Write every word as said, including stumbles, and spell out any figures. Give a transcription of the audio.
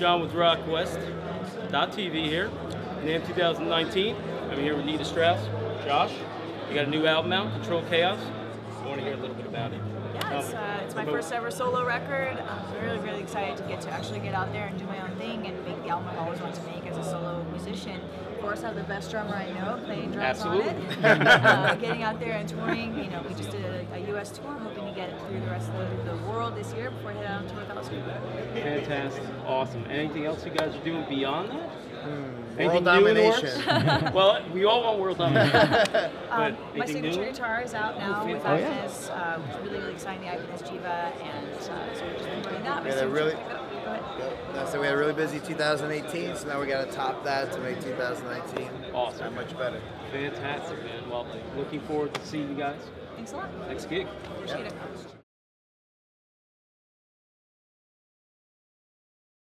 John with rockwest dot T V here. NAMM two thousand nineteen. I'm here with Nita Strauss. Josh, you got a new album out, Control Chaos. I want to hear a little bit about it. Yeah, it's, uh, it's my first ever solo record. I'm really, really excited to get to actually get out there and do my own thing and make the album I've always wanted to make as a solo musician. Of course, I have the best drummer I know playing drums Absolutely. on it. uh, getting out there and touring, you know, we just did a, a U S tour, hoping to get it through the rest of the, the world this year before I head out on tour with Oscar. Fantastic, awesome. Anything else you guys are doing beyond that? Hmm. World domination. Well, we all want world domination. um, my signature guitar is out now with oh, Ibanez. Yeah. Uh, it's really, really exciting, the Ibanez Jiva, and uh, so we're just been doing that. We had a really, no, so we had a really busy two thousand eighteen, so now we got to top that to make two thousand nineteen Awesome. much better. Fantastic, man. Well, looking forward to seeing you guys. Thanks a lot. Next gig. Appreciate it.